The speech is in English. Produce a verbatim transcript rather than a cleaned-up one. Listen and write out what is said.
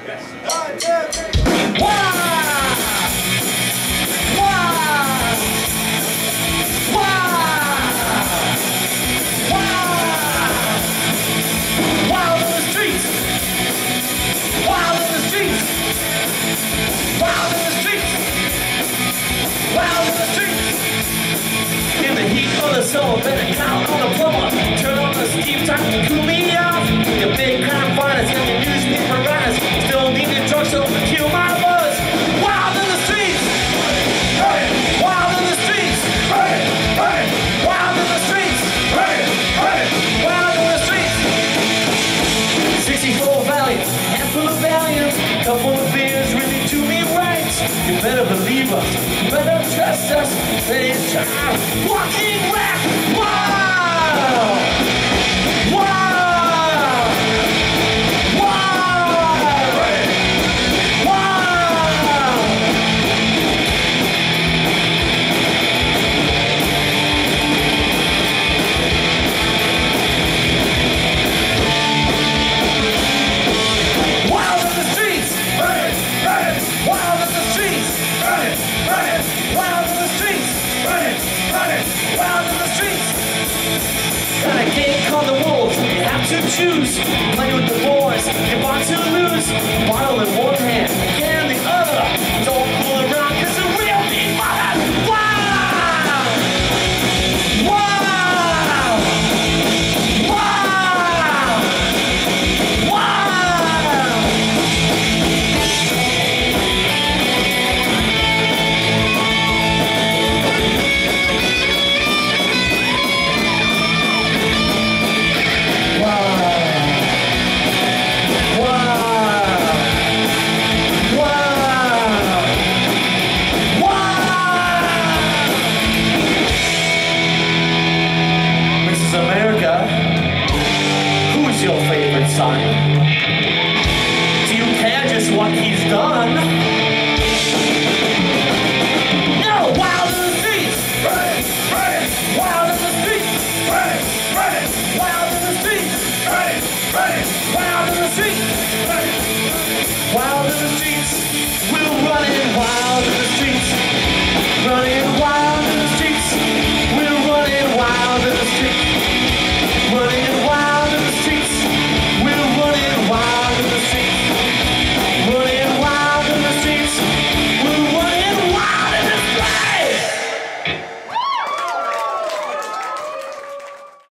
One, two, three. Wow! Wow! Wow! Wow! Wild in the streets! Wild in the streets! Wild in the streets! Wild in the streets! In the heat of the summer, better count on the plumber. Turn on the steam time to cool me off. Your big crime fighters and your newspaper writers still need the drugs to kill my buzz. Wild in the streets! Hey! Wild in the streets! Hey! Hey! Wild in the streets! Hey! Hey! Wild in the streets! sixty-four Valiant, handful of Valiant, couple of beers really do me right. You better believe us, you better trust us, that it's time. Walking back! Wow! Wow! Wow! Wow! Wild in the streets! Run it! Run it! Wild in the streets! Run it! Run it! Wild in the streets! Run it! Run it! Wild in the streets! Got a game called the Wolves, you have to choose. Play with the boys, you want to lose. Bottle in one hand, can in the other. Don't fool around, cause the real mean mother. Wow! Wow! Wow! Wow! America, who's your favorite son? Do you care just what he's done? No! Wild in the streets! Run it! Run it! Wild in the streets! Run it! Run it! Wild in the streets! Run it! Run it! Wild in the streets!